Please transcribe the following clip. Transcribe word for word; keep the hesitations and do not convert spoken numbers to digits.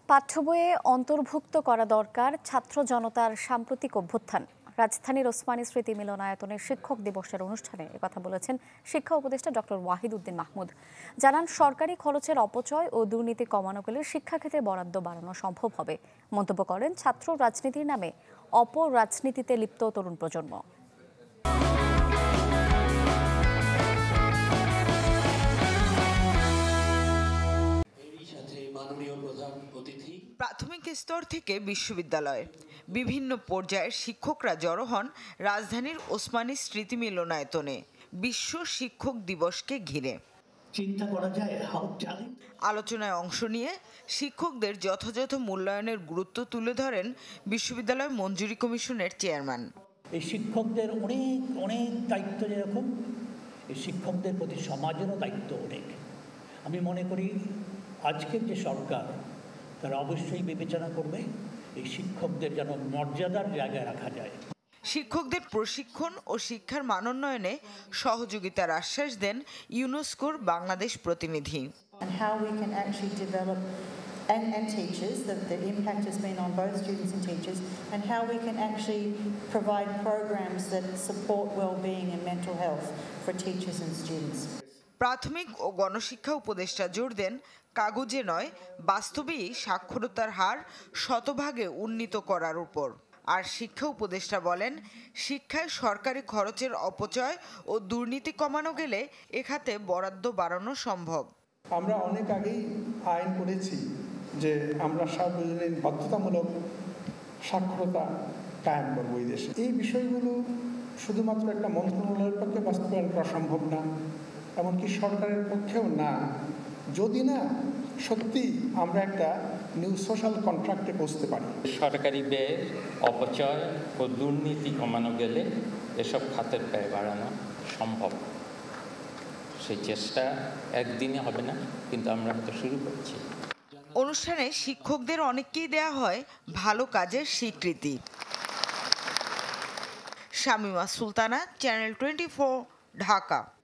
পাঠ্য বইয়ে অন্তর্ভুক্ত করা দরকার ছাত্র জনতার সাম্প্রতিক অভ্যুত্থান। রাজধানীর ওসমানী স্মৃতি মিলনায়তনের শিক্ষক দিবসের অনুষ্ঠানে একথা বলেছেন শিক্ষা উপদেষ্টা ডক্টর ওয়াহিদ উদ্দিন মাহমুদ। জানান, সরকারি খরচের অপচয় ও দুর্নীতি কমানো গেলে শিক্ষাক্ষেত্রে বরাদ্দ বাড়ানো সম্ভব হবে। মন্তব্য করেন, ছাত্র রাজনীতির নামে অপরাজনীতিতে লিপ্ত তরুণ প্রজন্ম। প্রাথমিক স্তর থেকে বিশ্ববিদ্যালয় বিভিন্ন পর্যায়ের শিক্ষকরা জড়ো হন রাজধানীর ওসমানী স্মৃতি মিলনায়তনে বিশ্ব শিক্ষক দিবসকে ঘিরে। চিন্তা করা যায় আলোচনায় অংশ নিয়ে শিক্ষকদের যথাযথ মূল্যায়নের গুরুত্ব তুলে ধরেন বিশ্ববিদ্যালয় মঞ্জুরি কমিশনের চেয়ারম্যান। এই শিক্ষকদের অনেক অনেক দায়িত্ব, যেরকম এই শিক্ষকদের প্রতি সমাজেরও দায়িত্ব অনেক। আমি মনে করি আজকের যে সরকার, তারা অবশ্যই বিবেচনা করবে এই শিক্ষকদের যেন মর্যাদার জায়গায় রাখা যায়। শিক্ষকদের প্রশিক্ষণ ও শিক্ষার মানোন্নয়নে সহযোগিতার আশ্বাস দেন ইউনেস্কোর বাংলাদেশ প্রতিনিধি। And how we can actually develop and, and teachers, that the impact has been on both students and teachers, and how we can actually provide programs that support well-being and mental health for teachers and students. প্রাথমিক ও গণশিক্ষা উপদেষ্টা জোর দেন, কাগজে নয় বাস্তবেই সাক্ষরতার হার শতভাগে উন্নীত করার উপর। আর শিক্ষা উপদেষ্টা বলেন, শিক্ষায় সরকারি খরচের অপচয় ও দুর্নীতি কমানো গেলে এ খাতে বরাদ্দ বাড়ানো সম্ভব। আমরা অনেক আগেই আইন করেছি যে আমরা সার্বজনীন বাধ্যতামূলক সাক্ষরতা কায়েম করবো এই দেশে। এই বিষয়গুলো শুধুমাত্র একটা মন্ত্রণালয়ের পক্ষে বাস্তবায়ন করা সম্ভব না, এমনকি সরকারের পক্ষেও না, যদি না সত্যি আমরা একটা নিউ সোশ্যাল কন্ট্রাক্টে পৌঁছতে পারি। সরকারি ব্যয়ের অপচয় ও দুর্নীতি কমানো গেলে এসব খাতের ব্যয় বাড়ানো সম্ভব। সেই চেষ্টা একদিনে হবে না, কিন্তু আমরা তো শুরু করছি। অনুষ্ঠানে শিক্ষকদের অনেককেই দেয়া হয় ভালো কাজের স্বীকৃতি। Shamima Sultana, Channel twenty four, Dhaka.